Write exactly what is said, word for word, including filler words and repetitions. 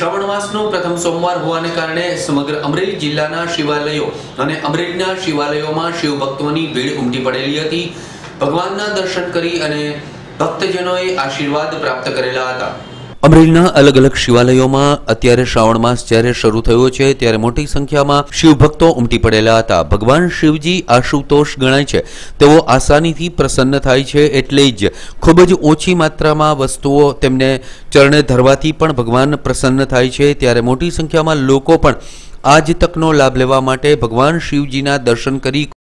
શ્રાવણ માસનો પ્રથમ સોમવાર હોવાને કારણે સમગ્ર અમરેલી જિલ્લાના શિવાલયો અને અમરેલીના શિવાલયોમાં શિવ ભક્તોની ભીડ ઉમટી પડેલી હતી। ભગવાનના દર્શન કરી અને ભક્તજનોએ આશીર્વાદ પ્રાપ્ત કરેલા હતા। અમરેલીના અલગ અલગ શિવાલયોમાં અત્યારે શ્રાવણ માસ જ્યારે શરૂ થયો છે ત્યારે મોટી સંખ્યામાં શિવ ભક્તો ઉમટી પડેલા હતા। ભગવાન શિવજી આશુતોષ ગણાય છે, તેઓ આસાનીથી પ્રસન્ન થાય છે, એટલે જ ખૂબ જ ઓછી માત્રામાં વસ્તુઓ તેમને ચરણે ધરવાથી પણ ભગવાન પ્રસન્ન થાય છે। ત્યારે મોટી સંખ્યામાં લોકો પણ આ જ તકનો લાભ લેવા માટે ભગવાન શિવજીના દર્શન કરી